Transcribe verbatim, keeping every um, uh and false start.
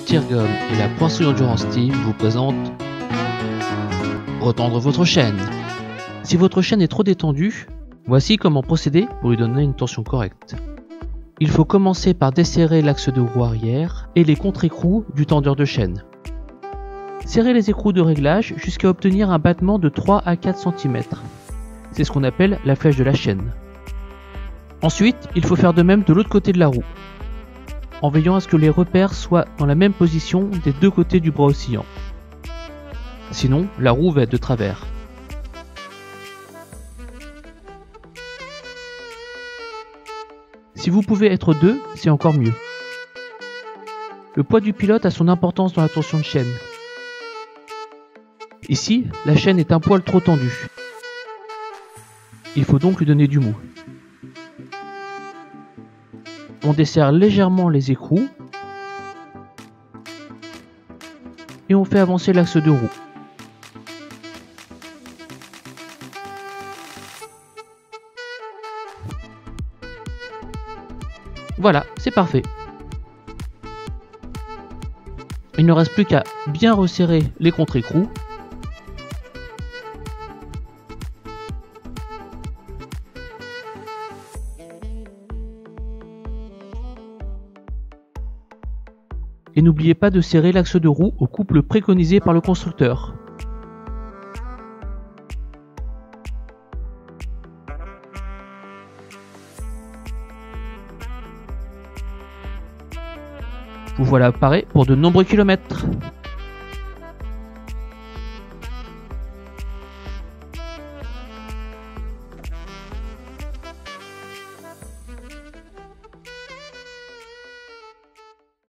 Tiergum et la Poisson Endurance Team vous présentent Retendre votre chaîne. Si votre chaîne est trop détendue, voici comment procéder pour lui donner une tension correcte. Il faut commencer par desserrer l'axe de roue arrière et les contre-écrous du tendeur de chaîne. Serrez les écrous de réglage jusqu'à obtenir un battement de trois à quatre centimètres. C'est ce qu'on appelle la flèche de la chaîne. Ensuite, il faut faire de même de l'autre côté de la roue, en veillant à ce que les repères soient dans la même position des deux côtés du bras oscillant. Sinon, la roue va être de travers. Si vous pouvez être deux, c'est encore mieux. Le poids du pilote a son importance dans la tension de chaîne. Ici, la chaîne est un poil trop tendue. Il faut donc lui donner du mou. On desserre légèrement les écrous et on fait avancer l'axe de roue. Voilà, c'est parfait. Il ne reste plus qu'à bien resserrer les contre-écrous. Et n'oubliez pas de serrer l'axe de roue au couple préconisé par le constructeur. Vous voilà paré pour de nombreux kilomètres.